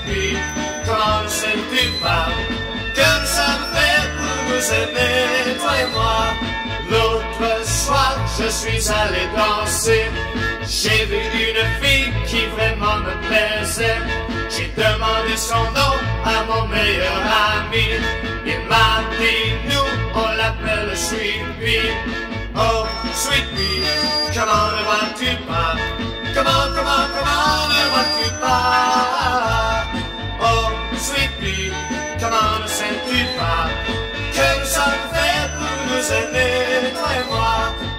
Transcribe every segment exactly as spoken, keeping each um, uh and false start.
pee, comment ne sais-tu pas que ça me fait pour nous aimer, toi et moi. L'autre soir, je suis allé danser, j'ai vu une fille qui vraiment me plaisait. J'ai demandé son nom à mon meilleur ami, il m'a dit nous on l'appelle Sweet Pea. Oh Sweet Pea, comment ne vois-tu pas? Comment, comment, comment ne vois-tu pas? Oh Sweet Pea, comment ne sais-tu pas que nous sommes faits pour nous aimer, toi et moi?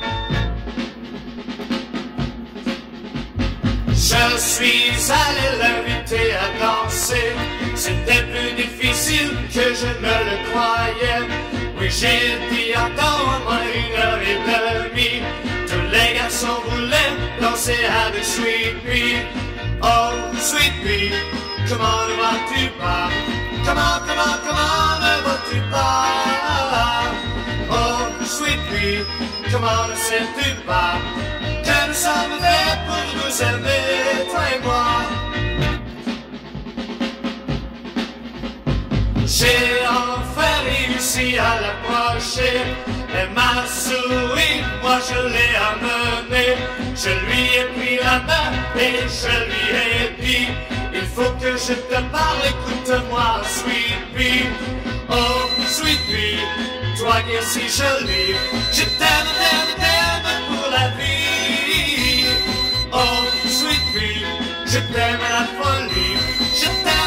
Je suis allé l'inviter à danser, c'était plus difficile que je ne le croyais. Oui, j'ai dit attends-moi une heure et demie, tous les garçons voulaient danser avec Sweet Pea. Oh Sweet Pea, comment ne vois-tu pas? Comment, comment, comment ne vois-tu pas? Oh Sweet Pea, comment ne sais-tu pas que nous sommes faits pour nous aimer, toi et moi? J'ai enfin réussi à l'approcher, elle m'a souri, moi je l'ai amenée. Je lui ai pris la main et je lui ai dit, il faut que je te parle, écoute-moi Sweet Pea. Oh Sweet Pea, toi qui es si jolie, je t'aime, t'aime, t'aime pour la vie. Oh Sweet Pea, je t'aime à la folie, je t'aime.